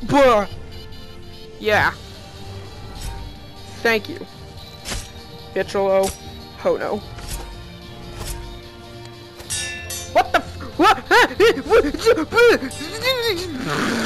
Buh. Yeah. Thank you. Piccolo. Oh no. What the f- what?